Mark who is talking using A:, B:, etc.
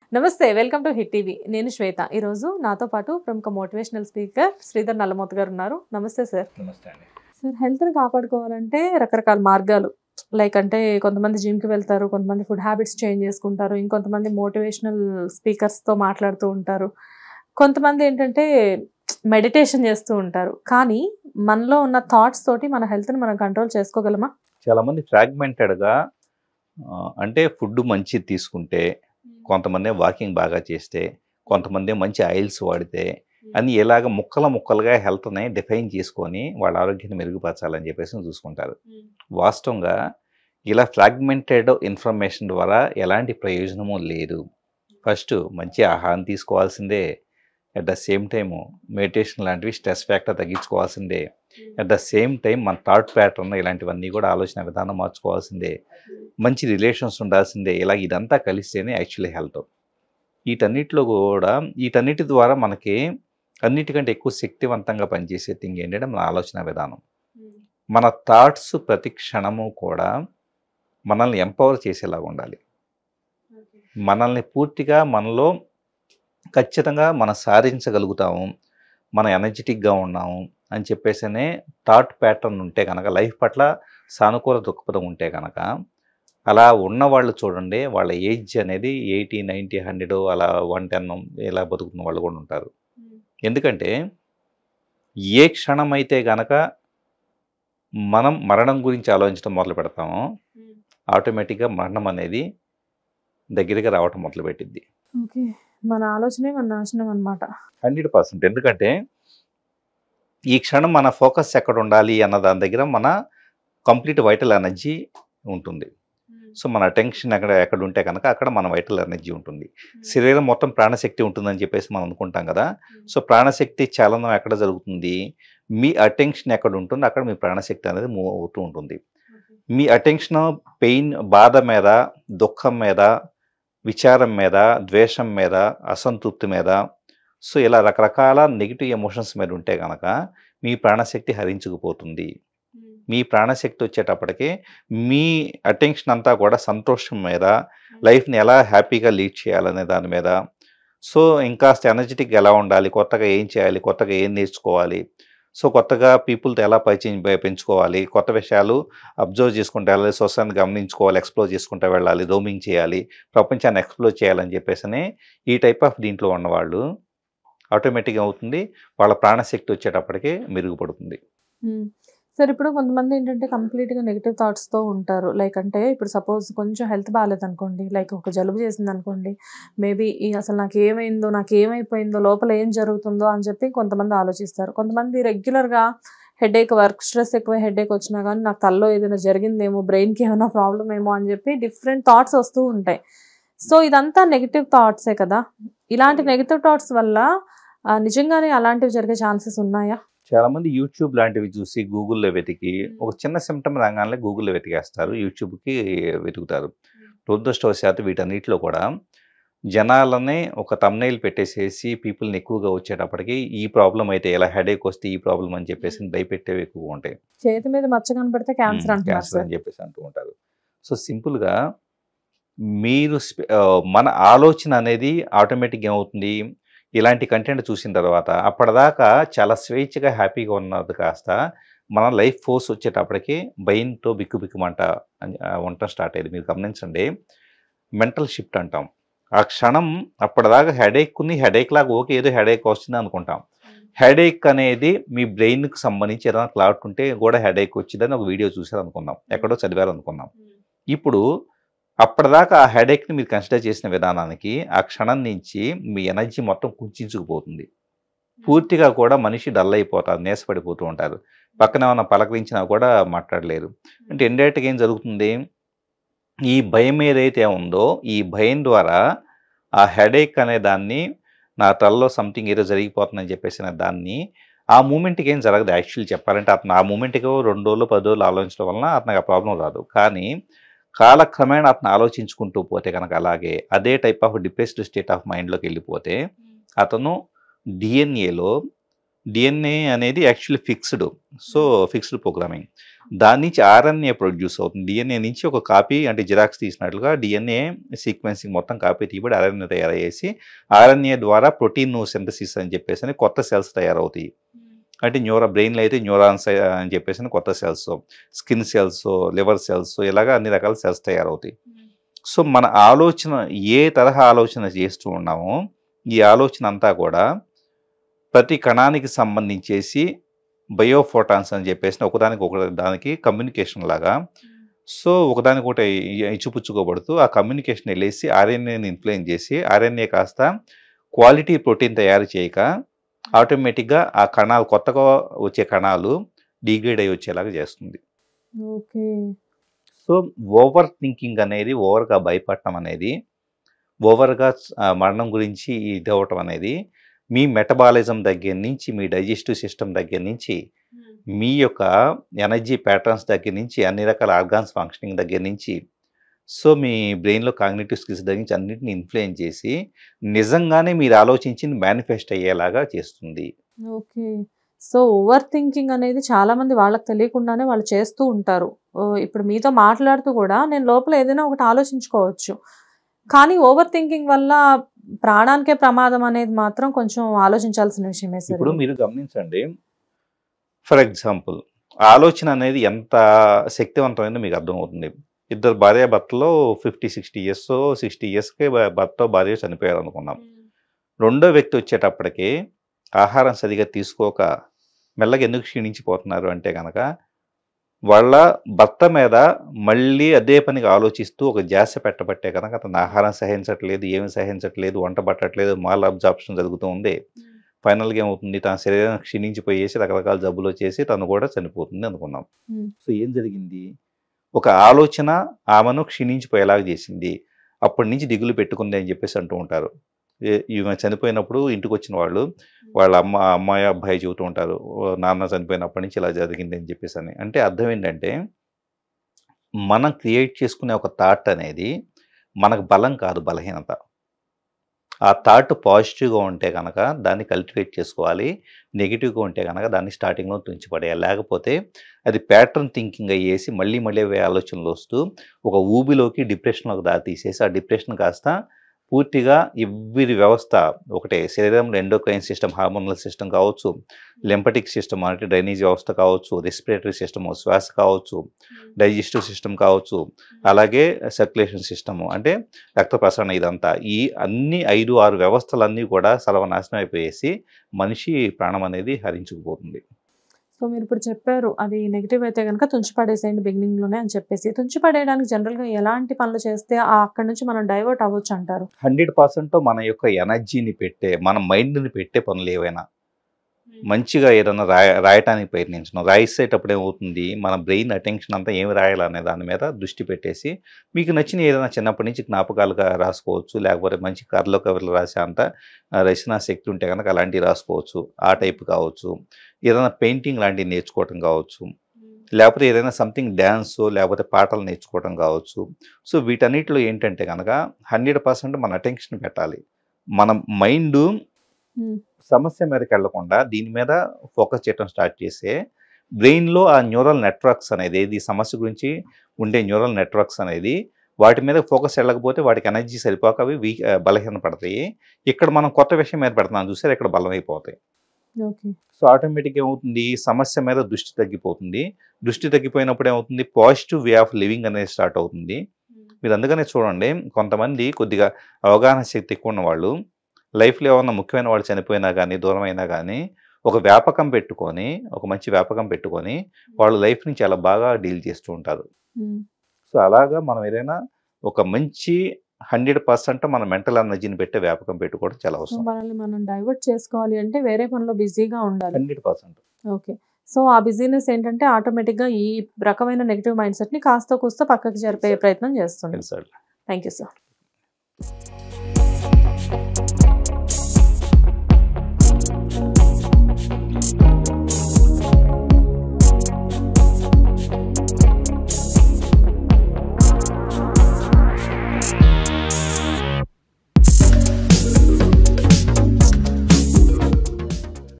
A: నమస్తే, welcome to hit TV. నేను శ్వేత. ఈరోజు నాతో పాటు ప్రముఖ మోటివేషనల్ స్పీకర్ శ్రీధర్ నల్లమోతు గారు ఉన్నారు. నమస్తే సార్.
B: నమస్తే అండి.
A: సార్, హెల్త్ని కాపాడుకోవాలంటే రకరకాల మార్గాలు, లైక్ అంటే కొంతమంది జిమ్కి వెళ్తారు, కొంతమంది ఫుడ్ హ్యాబిట్స్ చేంజ్ చేసుకుంటారు, ఇంకొంతమంది మోటివేషనల్ స్పీకర్స్తో మాట్లాడుతూ ఉంటారు, కొంతమంది ఏంటంటే మెడిటేషన్ చేస్తూ ఉంటారు. కానీ మనలో ఉన్న థాట్స్ తోటి మన హెల్త్ని మనం కంట్రోల్ చేసుకోగలమా?
B: చాలామంది ఫ్రాగ్మెంటెడ్గా అంటే ఫుడ్ మంచిది తీసుకుంటే, కొంతమంది వాకింగ్ బాగా చేస్తే, కొంతమంది మంచి ఆయిల్స్ వాడితే అని ఎలాగ ముక్కలుగా హెల్త్ని డిఫైన్ చేసుకొని వాళ్ళ ఆరోగ్యాన్ని మెరుగుపరచాలని చెప్పేసి చూసుకుంటారు. వాస్తవంగా ఇలా ఫ్రాగ్మెంటెడ్ ఇన్ఫర్మేషన్ ద్వారా ఎలాంటి ప్రయోజనము లేదు. ఫస్ట్ మంచి ఆహారం తీసుకోవాల్సిందే. At the same time meditation లాంటివి స్ట్రెస్ ఫ్యాక్టర్ తగ్గించుకోవాల్సిందే. అట్ ద సేమ్ టైం మన థాట్ ప్యాటర్న్ ఇలాంటివన్నీ కూడా ఆలోచన విధానం మార్చుకోవాల్సిందే. మంచి రిలేషన్స్ ఉండాల్సిందే. ఇలా ఇదంతా కలిస్తేనే యాక్చువల్లీ హెల్త్. వీటన్నిటి ద్వారా మనకి అన్నిటికంటే ఎక్కువ శక్తివంతంగా పనిచేసే థింగ్ ఏంటంటే మన ఆలోచన విధానం. మన థాట్స్ ప్రతి క్షణము కూడా మనల్ని ఎంపవర్ చేసేలాగా ఉండాలి. మనల్ని పూర్తిగా మనలో ఖచ్చితంగా మనం సాధించగలుగుతాము, మనం ఎనర్జెటిక్గా ఉన్నాము అని చెప్పేసనే థాట్ ప్యాటర్న్ ఉంటే కనుక, లైఫ్ పట్ల సానుకూల దృక్పథం ఉంటే కనుక, అలా ఉన్నవాళ్ళు చూడండి, వాళ్ళ ఏజ్ అనేది 80, 90, 100 అలా 110 ఇలా బతుకుతున్న వాళ్ళు కూడా ఉంటారు. ఎందుకంటే ఏ క్షణం అయితే కనుక మనం మరణం గురించి ఆలోచించడం మొదలు పెడతామో ఆటోమేటిక్గా మరణం అనేది దగ్గరగా రావటం మొదలుపెట్టింది.
A: ఓకే, మన ఆలోచనే మన నాశనం అన్నమాట.
B: 100%. ఎందుకంటే ఈ క్షణం మన ఫోకస్ ఎక్కడ ఉండాలి అన్న దాని దగ్గర మన కంప్లీట్ వైటల్ ఎనర్జీ ఉంటుంది. సో మన అటెన్షన్ ఎక్కడ ఉంటే కనుక అక్కడ మన వైటల్ ఎనర్జీ ఉంటుంది. శరీరం మొత్తం ప్రాణశక్తి ఉంటుందని చెప్పేసి మనం అనుకుంటాం కదా. సో ప్రాణశక్తి చలనం ఎక్కడ జరుగుతుంది, మీ అటెన్షన్ ఎక్కడ ఉంటుందో అక్కడ మీ ప్రాణశక్తి అనేది మూవ్ అవుతూ ఉంటుంది. మీ అటెన్షన్ పెయిన్, బాధ మీద, దుఃఖం మీద, విచారం మీద, ద్వేషం మీద, అసంతృప్తి మీద, సో ఇలా రకరకాల నెగిటివ్ ఎమోషన్స్ మీద ఉంటే కనుక మీ ప్రాణశక్తి హరించుకుపోతుంది. మీ ప్రాణశక్తి వచ్చేటప్పటికి మీ అటెన్షన్ అంతా కూడా సంతోషం మీద, లైఫ్ని ఎలా హ్యాపీగా లీడ్ చేయాలనే దాని మీద, సో ఇంకాస్త ఎనర్జెటిక్గా ఎలా ఉండాలి, కొత్తగా ఏం చేయాలి, కొత్తగా ఏం నేర్చుకోవాలి, సో కొత్తగా పీపుల్తో ఎలా పరిచయం పెంచుకోవాలి, కొత్త విషయాలు అబ్జర్వ్ చేసుకుంటూ వెళ్ళాలి, సొసైటీని గమనించుకోవాలి, ఎక్స్ప్లోర్ చేసుకుంటూ వెళ్ళాలి, రోమింగ్ చేయాలి, ప్రపంచాన్ని ఎక్స్ప్లోర్ చేయాలని చెప్పేసి ఈ టైప్ ఆఫ్ దీంట్లో ఉన్నవాళ్ళు ఆటోమేటిక్గా అవుతుంది, వాళ్ళ ప్రాణశక్తి వచ్చేటప్పటికి మెరుగుపడుతుంది.
A: సార్, ఇప్పుడు కొంతమంది ఏంటంటే కంప్లీట్గా నెగిటివ్ థాట్స్తో ఉంటారు. లైక్ అంటే ఇప్పుడు సపోజ్ కొంచెం హెల్త్ బాగాలేదనుకోండి, లైక్ ఒక జలుబు చేసింది అనుకోండి, మేబీ అసలు నాకేమైపోయిందో, లోపల ఏం జరుగుతుందో అని చెప్పి కొంతమంది ఆలోచిస్తారు. కొంతమంది రెగ్యులర్గా హెడేక్, వర్క్ స్ట్రెస్ ఎక్కువ హెడేక్ వచ్చినా కానీ నాకు తల్లో ఏదైనా జరిగిందేమో, బ్రెయిన్కి ఏమైనా ప్రాబ్లం ఏమో అని చెప్పి డిఫరెంట్ థాట్స్ వస్తూ ఉంటాయి. సో ఇదంతా నెగిటివ్ థాట్సే కదా. ఇలాంటి నెగిటివ్ థాట్స్ వల్ల నిజంగానే అలాంటివి జరిగే ఛాన్సెస్ ఉన్నాయా?
B: చాలామంది యూట్యూబ్ లాంటివి చూసి గూగుల్లో వెతికి ఒక చిన్న సిమ్టమ్ రాగానే గూగుల్లో వెతికేస్తారు, యూట్యూబ్కి వెతుకుతారు. దురదృష్టవశాత్తు వీటన్నిటిలో కూడా జనాలని ఒక థంబ్నెయిల్ పెట్టేసేసి పీపుల్ని ఎక్కువగా వచ్చేటప్పటికి ఈ ప్రాబ్లం అయితే ఎలా, హెడేక్ వస్తే ఈ ప్రాబ్లం అని చెప్పేసి భయపెట్టేవి ఎక్కువగా ఉంటాయి.
A: చేతి మీద మచ్చ కనపడితే క్యాన్సర్
B: అని చెప్పేసి అంటూ ఉంటారు. సో సింపుల్గా మీరు మన ఆలోచన అనేది ఆటోమేటిక్గా ఏమవుతుంది, ఇలాంటి కంటెంట్ చూసిన తర్వాత అప్పటిదాకా చాలా స్వేచ్ఛగా హ్యాపీగా ఉన్నది కాస్త మన లైఫ్ ఫోర్స్ వచ్చేటప్పటికి భయంతో బిక్కుబిక్కుమంట ఉండటం స్టార్ట్ అయ్యేది. మీరు గమనించండి, మెంటల్ షిఫ్ట్ అంటాం. ఆ క్షణం అప్పటిదాకా హెడేక్ లాగా ఓకే, ఏదో హెడేక్ వస్తుంది అనుకుంటాం. హెడేక్ అనేది మీ బ్రెయిన్కి సంబంధించి ఏదైనా క్లాట్ ఉంటే కూడా హెడేక్ వచ్చిందని ఒక వీడియో చూసారు అనుకుందాం, ఎక్కడో చదివారు అనుకుందాం. ఇప్పుడు అప్పటిదాకా ఆ హెడేక్ని మీరు కన్సిడర్ చేసిన విధానానికి ఆ క్షణం నుంచి మీ ఎనర్జీ మొత్తం కుంచుకుపోతుంది. పూర్తిగా కూడా మనిషి డల్ అయిపోతారు, నీరసపడిపోతూ ఉంటారు, పక్కన ఏమైనా పలకరించినా కూడా మాట్లాడలేరు. అంటే ఇండైరెక్ట్గా ఏం జరుగుతుంది, ఈ భయం ఏదైతే ఉందో ఈ భయం ద్వారా ఆ హెడేక్ అనే దాన్ని, నా తలలో సంథింగ్ ఏదో జరిగిపోతుందని చెప్పేసిన దాన్ని, ఆ మూమెంట్కి ఏం జరగదు. యాక్చువల్లీ చెప్పాలంటే అతను ఆ మూమెంట్కి 2 రోజులు 10 రోజులు ఆలోచించడం వలన అతనికి ఆ ప్రాబ్లం రాదు. కానీ కాలక్రమేణా అతను ఆలోచించుకుంటూ పోతే కనుక అలాగే అదే type of depressed state of మైండ్లోకి వెళ్ళిపోతే అతను డిఎన్ఏలో డిఎన్ఏ అనేది actually fixed. So, fixed programming. దాని నుంచి ఆర్ఎన్ఏ ప్రొడ్యూస్ అవుతుంది. డిఎన్ఏ నుంచి ఒక కాపీ అంటే జిరాక్స్ తీసినట్లుగా డిఎన్ఏ సీక్వెన్సింగ్ మొత్తం కాపీ తీయబడి ఆర్ఎన్ఏ తయారు చేసి, ఆర్ఎన్ఏ ద్వారా ప్రోటీన్ సింథసిస్ అని చెప్పేసి కొత్త సెల్స్ తయారవుతాయి. అంటే బ్రెయిన్‌లో అయితే న్యూరాన్స్ అని చెప్పేసి కొత్త cells, skin cells, liver cells ఇలాగా అన్ని రకాల సెల్స్ తయారవుతాయి. సో, మన ఆలోచన ఏ తరహా ఆలోచన చేస్తూ ఉన్నామో, ఈ ఆలోచన అంతా కూడా ప్రతి కణానికి సంబంధించేసి బయోఫోటాన్స్ అని చెప్పేసి ఒకదానికి కమ్యూనికేషన్ లాగా. సో, ఒకదానికొకటి ఇచ్చిపుచ్చుకోబడుతూ ఆ కమ్యూనికేషన్ వెళ్ళేసి ఆర్ఎన్ఏని ఇన్ఫ్లుయెన్స్ చేసి, ఆర్ఎన్ఏ కాస్త క్వాలిటీ ప్రోటీన్ తయారు చేయక ఆటోమేటిక్‌గా ఆ కణాలు కొత్తగా వచ్చే కణాలు డిగ్రేడ్ అయ్యి వచ్చేలాగా చేస్తుంది.
A: ఓకే.
B: సో, ఓవర్ థింకింగ్ అనేది, ఓవర్‌గా భయపడటం అనేది, ఓవర్‌గా మరణం గురించి ఇదవ్వటం అనేది మీ మెటబాలిజం దగ్గర నుంచి, మీ డైజెస్టివ్ సిస్టమ్ దగ్గర నుంచి, మీ యొక్క ఎనర్జీ ప్యాటర్న్స్ దగ్గర నుంచి, అన్ని రకాల ఆర్గాన్స్ ఫంక్షనింగ్ దగ్గర నుంచి, సో, మీ బ్రెయిన్‌లో కాగ్నిటివ్ స్కిల్స్ దగ్గర నుంచి అన్నిటిని ఇన్ఫ్లుయెన్స్ చేసి, నిజంగానే మీరు ఆలోచించింది మేనిఫెస్ట్ అయ్యేలాగా చేస్తుంది.
A: ఓకే. సో, ఓవర్ థింకింగ్ అనేది చాలామంది వాళ్ళకి తెలియకుండానే వాళ్ళు చేస్తూ ఉంటారు. ఇప్పుడు మీతో మాట్లాడుతూ కూడా నేను లోపల ఏదైనా ఒకటి ఆలోచించుకోవచ్చు. కానీ ఓవర్ థింకింగ్ వల్ల ప్రాణానికే ప్రమాదం అనేది మాత్రం కొంచెం ఆలోచించాల్సిన విషయమే సార్
B: ఇప్పుడు
A: ఇది.
B: మీరు గమనించండి. ఫర్ ఎగ్జాంపుల్, ఆలోచన అనేది ఎంత శక్తివంతమైనదో మీకు అర్థమవుతుంది. ఇద్దరు భార్యాభర్తలో 50, 60 ఇయర్సో, 60 ఇయర్స్‌కే భర్తో, భార్యో చనిపోయారనుకుందాం. రెండో వ్యక్తి వచ్చేటప్పటికి ఆహారం సరిగ్గా తీసుకోక మెల్లగా ఎందుకు క్షీణించిపోతున్నారు అంటే గనక, వాళ్ళ భర్త మీద మళ్ళీ అదే పనిగా ఆలోచిస్తూ ఒక ధ్యాస పెట్టబట్టే కనుక అతను ఆహారం సహించట్లేదు, ఏమి సహించట్లేదు, వంట పట్టట్లేదు, మాల్ అబ్జార్ప్షన్ జరుగుతూ ఉంది. ఫైనల్‌గా ఏమవుతుంది, తన శరీరం క్షీణించిపోయేసి రకరకాల జబ్బులు వచ్చేసి తను కూడా చనిపోతుంది అనుకుందాం.
A: హ్మ్.
B: సో, ఏం జరిగింది? ఒక ఆలోచన ఆమెను క్షీణించిపోయేలాగా చేసింది. అప్పటి నుంచి దిగులు పెట్టుకుంది అని చెప్పేసి అంటూ ఉంటారు. ఈమె చనిపోయినప్పుడు ఇంటికొచ్చిన వాళ్ళు వాళ్ళ అమ్మాయి, అబ్బాయి చెబుతూ ఉంటారు. నాన్న చనిపోయినప్పటి నుంచి ఇలా జరిగింది అని చెప్పేసని. అంటే అర్థం ఏంటంటే, మనం క్రియేట్ చేసుకునే ఒక థాట్ అనేది మనకు బలం కాదు, బలహీనత. ఆ థాట్ పాజిటివ్‌గా ఉంటే గనక దాన్ని కల్టివేట్ చేసుకోవాలి. నెగెటివ్‌గా ఉంటే గనక దాన్ని స్టార్టింగ్‌లో తుంచిపడేయాలి. లేకపోతే అది ప్యాటర్న్ థింకింగ్ అయ్యేసి మళ్ళీ అవే ఆలోచనలు వస్తూ ఒక ఊబిలోకి, డిప్రెషన్‌లోకి దారితీసేసి, ఆ డిప్రెషన్ కాస్త పూర్తిగా ఎవ్రీ వ్యవస్థ ఒకటే శరీరంలో ఎండోక్రైన్ సిస్టమ్, హార్మోనల్ సిస్టమ్ కావచ్చు, లింఫటిక్ సిస్టమ్ అంటే డ్రైనేజ్ వ్యవస్థ కావచ్చు, రెస్పిరేటరీ సిస్టమ్ శ్వాస కావచ్చు, డైజెస్టివ్ సిస్టమ్ కావచ్చు, అలాగే సర్క్యులేషన్ సిస్టమ్ అంటే రక్త ప్రసరణ, ఇదంతా ఈ అన్ని 5, 6 వ్యవస్థలన్నీ కూడా సర్వనాశనం అయిపోయేసి మనిషి ప్రాణం అనేది హరించుకుపోతుంది.
A: సో, మీరిప్పుడు చెప్పారు అది నెగెటివ్ అయితే గనక తుంచిపడేసేయండి బిగినింగ్‌లోనే అని చెప్పేసి. తుంచిపడేయడానికి జనరల్‌గా ఎలాంటి పనులు చేస్తే అక్కడి నుంచి మనం డైవర్ట్ అవ్వొచ్చంటారు?
B: 100% మన యొక్క ఎనర్జీని పెట్టే, మన మైండ్‌ని పెట్టే పనులు ఏవైనా మంచిగా ఏదైనా రాయటానికి ప్రయత్నించడం. రాసేటప్పుడు ఏమవుతుంది, మన బ్రెయిన్ అటెన్షన్ అంతా ఏమి రాయాలనే దాని మీద దృష్టి పెట్టేసి, మీకు నచ్చిన ఏదైనా చిన్నప్పటి నుంచి జ్ఞాపకాలుగా రాసుకోవచ్చు. లేకపోతే మంచి కథలు, కవితలు రాసే అంత రచనా శక్తి ఉంటే కనుక అలాంటివి రాసుకోవచ్చు. ఆ టైప్ కావచ్చు. ఏదైనా పెయింటింగ్ లాంటివి నేర్చుకోవటం కావచ్చు. లేకపోతే ఏదైనా సంథింగ్ డ్యాన్సో లేకపోతే పాటలు నేర్చుకోవటం కావచ్చు. సో, వీటన్నిటిలో ఏంటంటే కనుక 100% మన అటెన్షన్ పెట్టాలి. మన మైండు
A: హ్మ్.
B: సమస్య మీదకి వెళ్ళకుండా దీని మీద ఫోకస్ చేయడం స్టార్ట్ చేస్తే బ్రెయిన్‌లో ఆ న్యూరల్ నెట్వర్క్స్ అనేది, ఈ సమస్య గురించి ఉండే న్యూరల్ నెట్వర్క్స్ అనేది వాటి మీద ఫోకస్ వెళ్ళకపోతే వాటికి ఎనర్జీ సరిపోక అవి బలహీన పడతాయి. ఇక్కడ మనం కొత్త విషయం మీద పెడుతున్నాం చూసారా, ఇక్కడ బలమైపోతాయి.
A: ఓకే.
B: సో, ఆటోమేటిక్‌గా ఏమవుతుంది, సమస్య మీద దృష్టి తగ్గిపోతుంది. దృష్టి తగ్గిపోయినప్పుడు ఏమవుతుంది, పాజిటివ్ వే ఆఫ్ లివింగ్ అనేది స్టార్ట్ అవుతుంది. మీరు అందుకనే చూడండి, కొంతమంది కొద్దిగా అవగాహన శక్తి ఎక్కువ ఉన్నవాళ్ళు లైఫ్‌లో ఏమన్నా ముఖ్యమైన వాళ్ళు చనిపోయినా కానీ, దూరమైనా కానీ ఒక వ్యాపకం పెట్టుకొని, ఒక మంచి వ్యాపకం పెట్టుకొని వాళ్ళు లైఫ్‌ని చాలా బాగా డీల్ చేస్తూ ఉంటారు.
A: హ్మ్.
B: సో, అలాగా మనం ఏదైనా ఒక మంచి 100% మన మెంటల్ ఎనర్జీని పెట్టే వ్యాపకం పెట్టుకోవడం చాలా
A: సో,
B: అవసరం.
A: మనల్ని మనం డైవర్ట్ చేసుకోవాలి అంటే వేరే పనిలో బిజీగా ఉండాలి.
B: 100%.
A: ఓకే. సో, ఆ బిజీనెస్ ఏంటంటే ఆటోమేటిక్‌గా ఈ రకమైన నెగెటివ్ మైండ్‌సెట్‌ని కాస్తో కూస్తో పక్కకి జరిపే ప్రయత్నం చేస్తుంది.
B: ఎగ్జాక్ట్‌లీ.
A: Thank you sir.